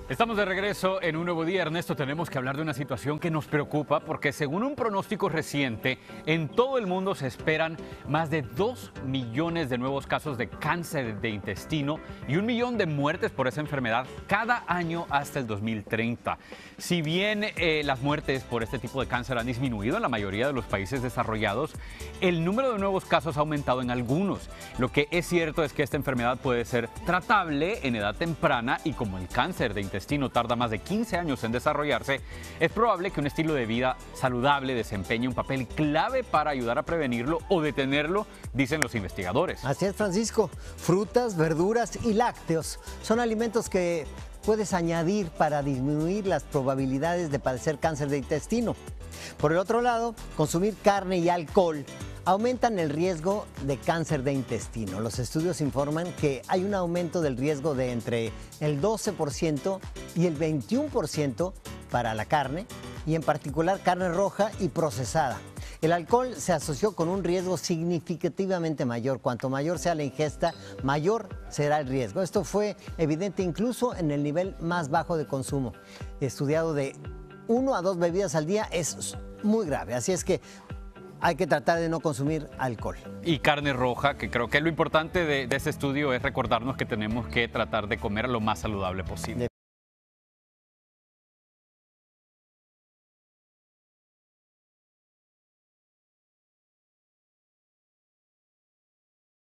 Estamos de regreso en un nuevo día. Ernesto, tenemos que hablar de una situación que nos preocupa porque según un pronóstico reciente, en todo el mundo se esperan más de 2 millones de nuevos casos de cáncer de intestino y 1 millón de muertes por esa enfermedad cada año hasta el 2030. Si bien las muertes por este tipo de cáncer han disminuido en la mayoría de los países desarrollados, el número de nuevos casos ha aumentado en algunos. Lo que es cierto es que esta enfermedad puede ser tratable en edad temprana y como el cáncer de intestino tarda más de 15 años en desarrollarse, es probable que un estilo de vida saludable desempeñe un papel clave para ayudar a prevenirlo o detenerlo, dicen los investigadores. Así es, Francisco. Frutas, verduras y lácteos son alimentos que puedes añadir para disminuir las probabilidades de padecer cáncer de intestino. Por el otro lado, consumir carne y alcohol aumentan el riesgo de cáncer de intestino. Los estudios informan que hay un aumento del riesgo de entre el 12% y el 21% para la carne, y en particular carne roja y procesada. El alcohol se asoció con un riesgo significativamente mayor. Cuanto mayor sea la ingesta, mayor será el riesgo. Esto fue evidente incluso en el nivel más bajo de consumo. Estudiado de 1 a 2 bebidas al día es muy grave. Así es que hay que tratar de no consumir alcohol. Y carne roja, que creo que lo importante de ese estudio es recordarnos que tenemos que tratar de comer lo más saludable posible.